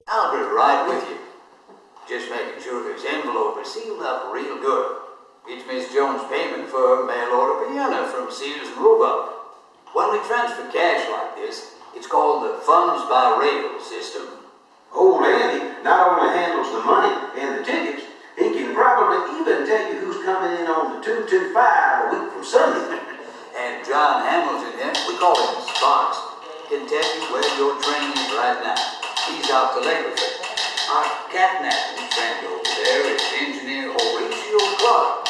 I'll be right with you. Just making sure his envelope is sealed up real good. It's Miss Jones' payment for mail order piano from Sears and Roebuck. When we transfer cash like this, it's called the Funds by Rail system. Old Andy not only handles the money and the tickets, he can probably even tell you who's coming in on the 225 a week from Sunday. And John Hamilton, we call him Sparks, can tell you where your train is right now. He's our telegrapher. Our catnapping friend over there is engineer Horatio Clark.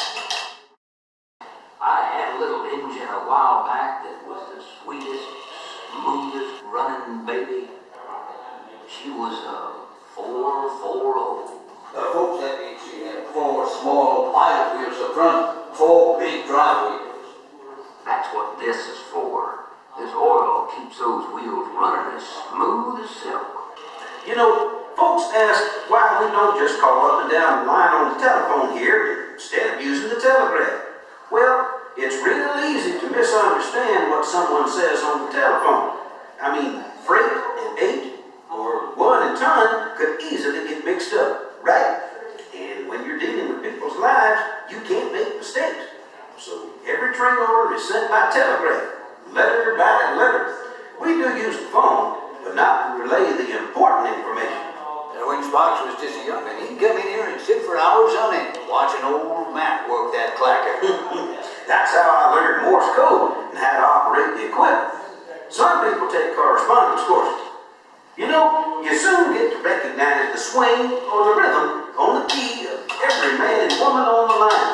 I had a little engine a while back that was the sweetest, smoothest running baby. She was a 440. Folks, that means she had 4 small pilot wheels up front, 4 big drive wheels. That's what this is for. This oil keeps those wheels running as smooth as silk. You know, folks ask why we don't just call up and down the line on the telephone here instead of using the telegraph. Well, it's real easy to misunderstand what someone says on the telephone. I mean, freight and eight or one and ton could easily get mixed up, right? And when you're dealing with people's lives, you can't make mistakes. So every train order is sent by telegraph, letter by letter. We do use the phone, but not to relay the important information. When Sparks was just a young'un, he'd come in here and sit for hours on end, watching old Mac work that clacker. That's how I learned Morse code and how to operate the equipment. Some people take correspondence courses. You know, you soon get to recognize the swing or the rhythm on the key of every man and woman on the line.